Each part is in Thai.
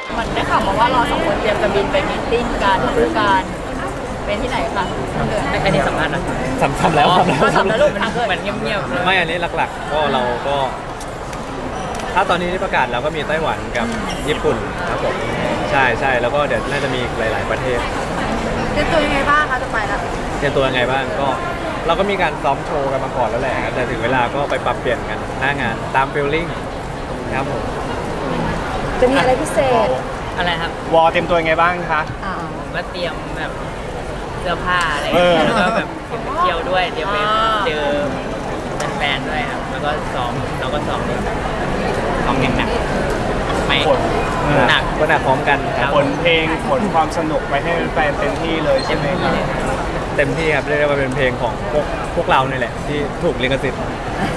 มันได้ข่าวมาว่าเราสองคนเตรียมจะบินไปมีตติ้งกันคู่กันเป็นที่ไหนคะอันนี้สำคัญนะทำแล้วทำแล้วลูกเหมือนเงียบๆไม่อันนี้หลักๆก็เราก็ถ้าตอนนี้ที่ประกาศเราก็มีไต้หวันกับญี่ปุ่นครับผมใช่แล้วก็เดี๋ยวน่าจะมีหลายๆประเทศเตรียมตัวยังไงบ้างคะจะไปแล้วเตรียมตัวยังไงบ้างก็เราก็มีการซ้อมโชว์กันมาก่อนแล้วแหละแต่ถึงเวลาก็ไปปรับเปลี่ยนกันหน้างานตามฟีลลิ่งครับผมจะมีอะไรพิเศษอะไรครับวอเตรียมตัวยังไงบ้างคะก็เตรียมแบบเสื้อผ้าอะไรแล้วก็แบบเที่ยวด้วยเดี๋ยวไปเจอแฟนๆด้วยครับแล้วก็ซ้อมอย่างหนักไม่หนักก็หนักพร้อมกันผลเพลงผลความสนุกไปให้แฟนเต็มที่เลยใช่ไหมครับเต็มที่ครับเรียกได้ว่าเป็นเพลงของพวกเราเนี่ยแหละที่ถูกลิขสิทธิ์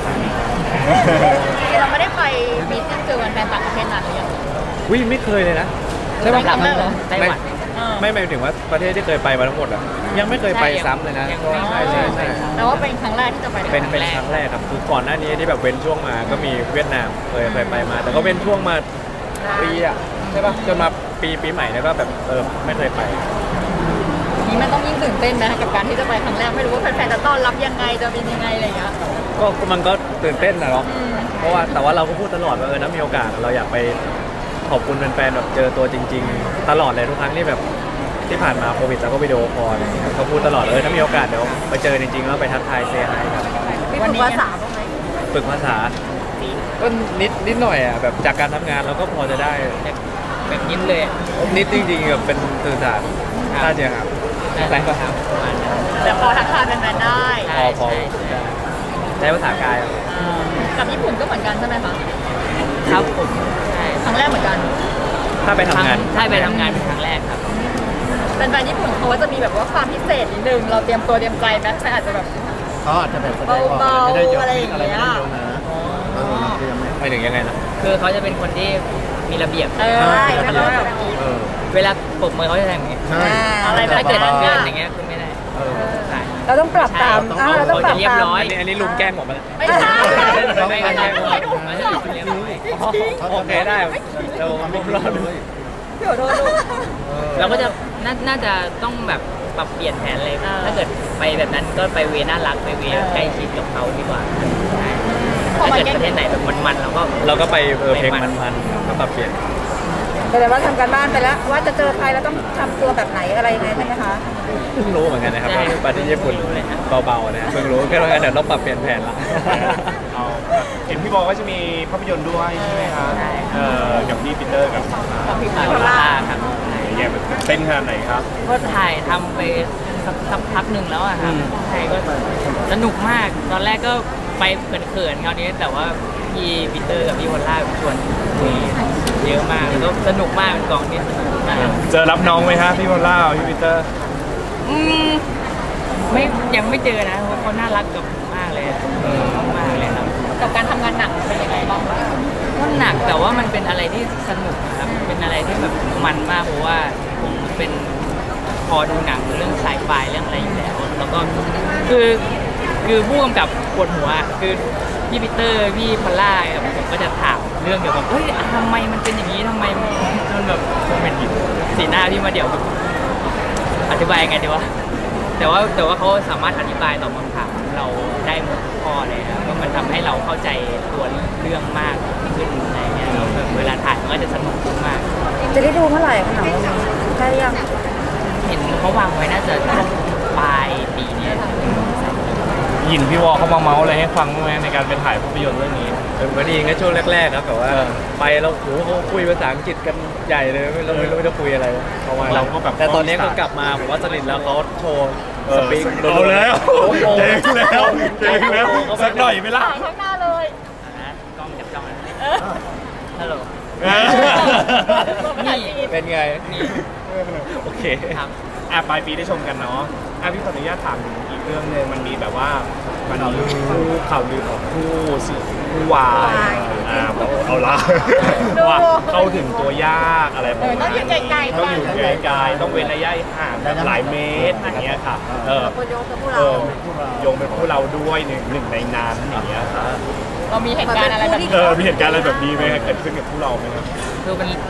เราไม่ได้ไปมีติ้งเจอแฟนต่างประเทศนานหรือยังวิ่งไม่เคยเลยนะใช่ไหมครับไต้หวันไม่หมายถึงว่าประเทศที่เคยไปมาทั้งหมดอ่ะยังไม่เคยไปซ้ำเลยนะใช่แต่ว่าเป็นครั้งแรกที่จะไปเป็นครั้งแรกครับคือก่อนหน้านี้ที่แบบเว้นช่วงมาก็มีเวียดนามเคยไปมาแต่ก็เว้นช่วงมาปีอ่ะใช่ป่ะจนมาปีใหม่แล้วก็แบบไม่เคยไปนี่มันต้องยิ่งตื่นเต้นไหมกับการที่จะไปครั้งแรกไม่รู้ว่าแฟนๆจะต้อนรับยังไงจะเป็นยังไงอะไรอย่างเงี้ยก็มันก็ตื่นเต้นนะเนาะเพราะว่าแต่ว่าเราก็พูดตลอดว่าถ้ามีโอกาสเราอยากไปขอบคุณแฟนๆแบบเจอตัวจริงๆตลอดเลยทุกครั้งที่แบบที่ผ่านมาโควิดแล้วก็วิดีโอคอลเขาพูดตลอดถ้ามีโอกาสเดี๋ยวไปเจอจริงๆแล้วไปทักทายเซฮายครับฝึกภาษาบ้างไหมฝึกภาษาก็นิดหน่อยอ่ะแบบจากการทำงานเราก็พอจะได้แบบนิดเลยนิดจริงๆแบบเป็นสื่อสารน่าจะครับอะไรก็ทำประมาณนั้นแต่พอทักทายเป็นๆได้พอใช้ภาษากายกับญี่ปุ่นก็เหมือนกันใช่ไหมคะครับผมใช่ครั้งแรกเหมือนกันถ้าไปทำงานใช่ไปทำงานเป็นครั้งแรกครับแฟนๆญี่ปุ่นเขาจะมีแบบว่าความพิเศษนิดนึงเราเตรียมตัวเตรียมใจไหมแฟนอาจจะแบบเขาอาจจะแบบเบาๆอะไรอย่างเงี้ยไม่ถึงยังไงนะคือเขาจะเป็นคนที่มีระเบียบเวลาปกมือเขาจะทำอย่างนี้อะไรถ้าเกิดเกินอย่างเงี้ยคุณไม่ได้เราต้องปรับตามเราต้องเรียบร้อยอันนี้ลุงแกล้งผมไหมไม่ใช่ไม่ใช่โอเคได้เราลุกรอดเลยเราก็จะน่าจะต้องแบบปรับเปลี่ยนแผนเลยถ้าเกิดไปแบบนั้นก็ไปเวน่ารักไปเวใกล้ชิดกับเขาดีกว่าถ้าเกิดประเทศไหนแบบมันเราก็ไปเพลงมันก็ปรับเปลี่ยนแต่ว่าทำการบ้านไปแล้วว่าจะเจอใครแล้วต้องทำตัวแบบไหนอะไรยังไงใช่ไหมคะเพิ่งรู้เหมือนกันนะครับไปที่ญี่ปุ่นเบาๆนะเพิ่งรู้แค่ว่าเดี๋ยวต้องปรับเปลี่ยนแผนละเห็นพี่บอกว่าจะมีภาพยนตร์ด้วยใช่ไหมคะกับพี่ปีเตอร์กับพี่พาร่าครับแย่แบบเต้นขนาดไหนครับก็ถ่ายทำไปสักพักหนึ่งแล้วอะครับถ่ายก็สนุกมากตอนแรกก็ไปเขินๆคราวนี้แต่ว่าพี่ปีเตอร์กับพี่พอลล่าชวนคุยเยอะมากแล้วก็สนุกมากเป็นกองนี้สนุกมากเจอรับน้องไหมฮะพี่พอลล่าพี่ปีเตอร์ไม่ยังไม่เจอนะเขาน่ารักกับมากเลยมากเลยครับกับการทำงานหนักเป็นยังไงบ้างก็หนักแต่ว่ามันเป็นอะไรที่สนุกครับเป็นอะไรที่แบบมันมากเพราะว่าผมเป็นพอดูหนังเรื่องไซไฟเรื่องอะไรอยู่แล้วก็คือผู้กำกับปวดหัวคือพี่ปีเตอร์พี่พอลล่าผมก็จะถามเรื่องเกี่ยวกับเฮ้ยทำไมมันเป็นอย่างนี้ทำไมมันแบบเป็นสีหน้าพี่มาเดี๋ยวอธิบายไงดีวะแต่ว่าเขาสามารถอธิบายตอบคำถามเราได้หมดข้อเลยครับก็มันทำให้เราเข้าใจตัวเรื่องมากขึ้นอะไรเงี้ยแล้วเวลาถ่ายมันก็จะสนุกมากจะได้ดูเมื่อไหร่คะหนังใช่ยังเห็นเขาวางไว้น่าจะปลายปีนี้ยินพี่วอเขามาเมาส์อะไรให้ฟังบ้างไหมในการไปถ่ายภาพยนตร์เรื่องนี้วันนี้ก็ช่วงแรกๆครับแต่ว่าไปเราเขาคุยภาษาอังกฤษกันใหญ่เลยเราไม่รู้จะคุยอะไรเราก็แบบแต่ตอนนี้ก็กลับมาผมว่าสนิทแล้วเขาโชว์สปีกเอาแล้วเจ๋งแล้วสักหน่อยไม่ล่ะข้างหน้าเลยกล้องจับจ้องฮัลโหลนี่เป็นไงโอเคปลายปีได้ชมกันเนาะพี่ขออนุญาตถามอีกเรื่องนึงมันมีแบบว่ามันมีข่าวลือของคู่วายเอาละว่าเข้าถึงตัวยากอะไรแบบนี้ต้องอยู่ไกลๆต้องอยู่ไกลๆต้องเว้นระยะห่างหลายเมตรอย่างเงี้ยค่ะโยงเป็นคู่เราด้วยหนึ่งในนั้นอย่างเงี้ยครับเรามีเหตุการณ์อะไรแบบนี้มีเหตุการณ์อะไรแบบนี้ไหมเกิดขึ้นกับคู่เราไหมครับคือมัน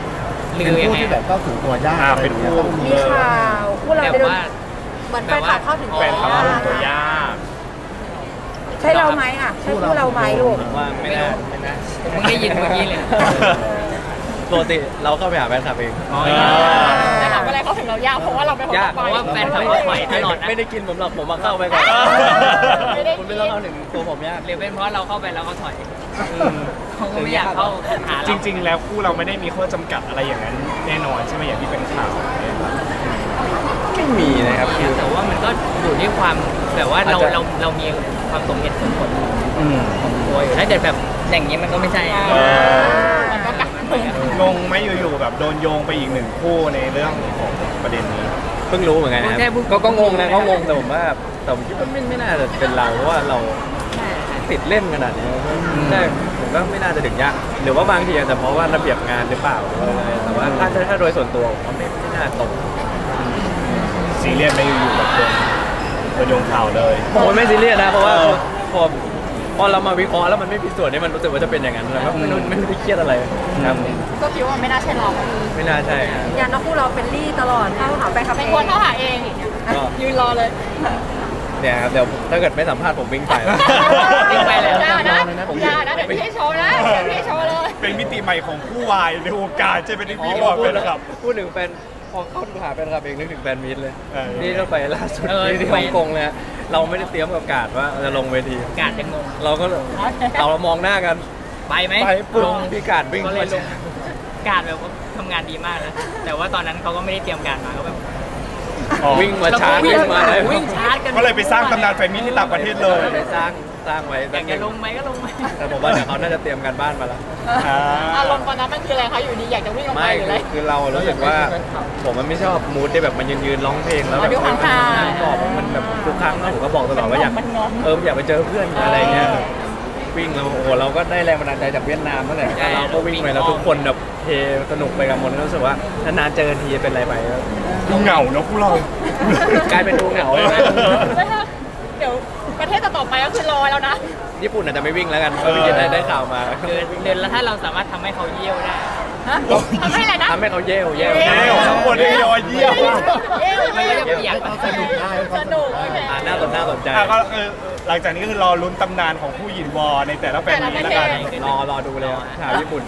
ลืเป็นอยังคู่ไงที่แบบเข้าถึงตัวยากเป็นคู่มีข่าวคู่เราแบบไปโดนว่าเหมือนแฟนคลับเข้าถึงแฟนคลับเข้าถึงตัวยากใช่เราไหมอ่ะใช่คู่เราไหมลูกว่าไม่น่าไม่น่าเพิ่งได้ยินเมื่อกี้เลยปกติเราเข้าไปหาแฟนคลับเองอ๋อแต่ถามอะไรเขาถึงเรายากเพราะว่าเราเป็นคนยากต่อเพไปราะว่าแฟนคลับเขาปล่อยตลอดนะไม่ได้กินผมหรอกผมมาเข้าไปก่อนไม่ได้กินคุณไม่ต้องเข้าถึงตัวผมยากหรือเป็นเพราะเราเข้าไปแล้วเขาถอยเขาก็ไม่อยากเข้าหาเราจริง ๆ แล้วคู่เราไม่ได้มีข้อจำกัดอะไรอย่างนั้นแน่นอนใช่ไหมอย่างที่เป็นข่าวไม่มีนะครับคือแต่ว่ามันก็อยู่ที่ความแบบว่าเราอาจจะเรามีความสมเหตุสมผลอืมของตัวอยู่ถ้าเกิดแบบอย่างนี้มันก็ไม่ใช่อะมันก็กักงงไหมอยู่ๆแบบโดนโยงไปอีกหนึ่งคู่ในเรื่องของประเด็นนี้เพิ่งรู้เหมือนกันนะครับก็งงนะก็งงแต่ผมว่าแต่ผมคิดว่าไม่น่าจะเป็นเราเพราะว่าเราติดเล่นขนาดนี้ใช่ผมก็ไม่น่าจะถึงยากหรือว่าบางทีอาจจะเพราะว่าระเบียบงานหรือเปล่าหรือว่าอะไรแต่ว่าถ้าโดยส่วนตัวผมว่าไม่น่าตรงซีเรียสไหมอยู่ๆแบบโดนโยงข่าวเลยผมว่าไม่ซีเรียสนะเพราะว่าพอเรามาวิเคราะห์แล้วมันไม่ผิดส่วนนี่มันรู้สึกว่าจะเป็นอย่างนั้นแล้วก็ไม่ได้เครียดอะไรครับก็คิดว่าไม่น่าใช่เราไม่น่าใช่ครับอย่างน้องคู่เราเป็นลี่ตลอดเข้าหาแฟนคลับเป็นเองคนเข้าหาเองก็ยืนรอเลยเนี่ยครับเดี๋ยวถ้าเกิดไม่สัมภาษณ์ผมวิ่งไปวิ่งไปเลยอย่านะอย่านะเดี๋ยวพี่โชว์นะเดี๋ยวพี่โชว์เลยเป็นมิติใหม่ของคู่วายในวงการใช่ไหมที่พี่บอกเลยนะครับพูดถึงแฟนพอเข้าหาแฟนคลับเองนึกถึงแฟนมิตรเลยเออนี่เราไปล่าสุดเออที่ไปฮ่องกงเลยฮะเราไม่ได้เตรียมกับการว่าจะลงเวทีการจะงงเราก็เรามองหน้ากันไปไหมไปปุ๊บลงพี่การวิ่งก็เลยลมางการแบบว่าทำงานดีมากนะแต่ว่าตอนนั้นเขาก็ไม่ได้เตรียมการมาก็แบบวิ่งมาชาร์จวิ่วิ่งงมาเลยวิ่งชาร์จกันก็เลยไปสร้างตำนานแฟนมิตรที่ต่างประเทศเลยไปสร้างไว้อยากจะลงไหมก็ลงไหมแต่ผมว่าเดี๋ยวเขาน่าจะเตรียมการบ้านมาแล้วอารมณ์ตอนนั้นมันคืออะไรคะอยู่ดีอยากจะวิ่งออกไปไม่หรืออะไรคือเรารู้สึกว่าผมมันไม่ชอบมูดที่แบบมันยืนร้องเพลงแล้วแบบดูห่างๆบอกมันแบบทุกครั้งนะผมก็บอกตลอดว่าอยากมันงอมอยากไปเจอเพื่อนอะไรเงี้ยวิ่งแล้วโอ้โหเราก็ได้แรงบันดาลใจจากเวียดนามนั่นแหละเราก็วิ่งไปแล้วทุกคนแบบเฮสนุกไปกับหมดรู้สึกว่านานๆเจอทีเป็นไรไปดูเหงาเนาะคู่เรากลายเป็นดูเหงาเลยนะเดี๋ยวประเทศต่อไปก็คือรอแล้วนะญี่ปุ่นอาจจะไม่วิ่งแล้วกันเพราะพี่ได้ข่าวมาเดินแล้วถ้าเราสามารถทำให้เขาเยี่ยวได้ฮะทำให้อะไรนะทำให้เขาเย่เยี่ยวทั้งหมดเลยยอเยี่ยวมันก็จะเปียกสนุกได้สนุกโอเคน่าสนใจก็หลังจากนี้ก็คือรอลุ้นตำนานของผู้หญิงวอในแต่ละแฟนมิตรแล้วกันรอดูเลยข่าวญี่ปุ่น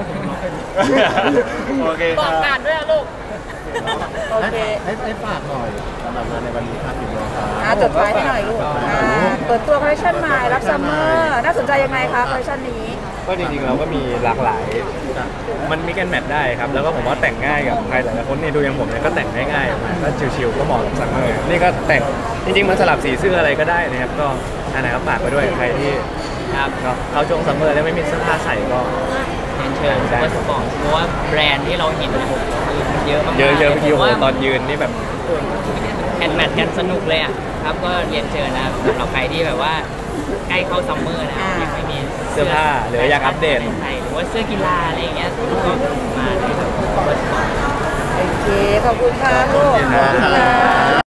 โอเคบอกการด้วยนะลูกโอเคให้ฝากหน่อยสำหรับงานในวันนี้ครับพี่น้องครับจดไว้ให้หน่อยลูกเปิดตัวคอลเลคชันใหม่รับซัมเมอร์น่าสนใจยังไงคะคอลเลคชันนี้ก็จริงๆเราก็มีหลากหลายมันมีกันแมทได้ครับแล้วก็ผมว่าแต่งง่ายกับใครหลายๆคนนี่ดูอย่างผมเนี่ยก็แต่งง่ายๆออกมาก็ชิวๆก็เหมาะกับซัมเมอร์นี่ก็แต่งจริงๆมันสลับสีเสื้ออะไรก็ได้นะครับก็อันไหนก็ฝากไปด้วยใครที่ครับก็เข้าช่วงซัมเมอร์แล้วไม่มีเสื้อผ้าใส่ก็เรียนเชิญซูเปอร์สปอร์ตเพราะว่าแบรนด์ที่เราเห็นคือเยอะมากๆเยอะเมื่อกี้โอ้โหว่าตอนยืนนี่แบบแอนแมทกันสนุกเลยอ่ะครับก็เรียนเชิญนะสำหรับใครที่แบบว่าใกล้เข้าซัมเมอร์นะยังไม่มีเสื้อผ้าหรืออยากอัปเดตใส่หรือว่าเสื้อกีฬาอะไรอย่างเงี้ยก็มาที่แบบซูเปอร์สปอร์ตโอเค ขอบคุณค่ะลูกขอบคุณค่ะ